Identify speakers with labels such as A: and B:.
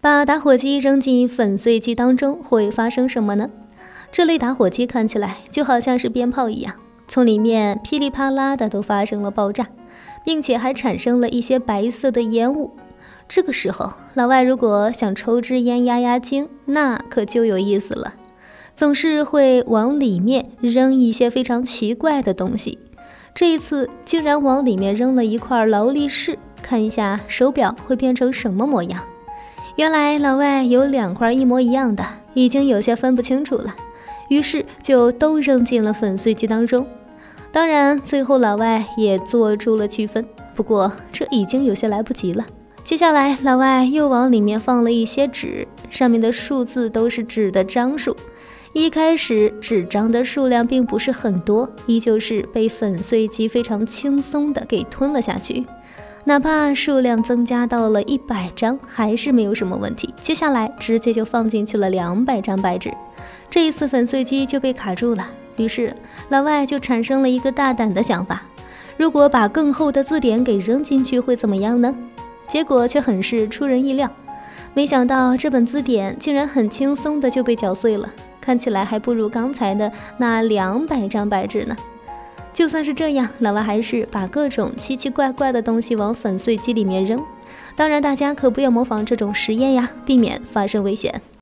A: 把打火机扔进粉碎机当中会发生什么呢？这类打火机看起来就好像是鞭炮一样，从里面噼里啪啦的都发生了爆炸，并且还产生了一些白色的烟雾。这个时候，老外如果想抽支烟压压惊，那可就有意思了，总是会往里面扔一些非常奇怪的东西。这一次竟然往里面扔了一块劳力士，看一下手表会变成什么模样。原来老外有2块一模一样的，已经有些分不清楚了，于是就都扔进了粉碎机当中。当然最后老外也做出了区分，不过这已经有些来不及了。接下来老外又往里面放了一些纸，上面的数字都是纸的张数。一开始纸张的数量并不是很多，依旧是被粉碎机非常轻松的给吞了下去。哪怕数量增加到了100张，还是没有什么问题。接下来直接就放进去了200张白纸，这一次粉碎机就被卡住了。于是老外就产生了一个大胆的想法，如果把更厚的字典给扔进去会怎么样呢？结果却很是出人意料，没想到这本字典竟然很轻松的就被搅碎了，看起来还不如刚才的那200张白纸呢。就算是这样，老外还是把各种奇奇怪怪的东西往粉碎机里面扔。当然大家可不要模仿这种实验呀，避免发生危险。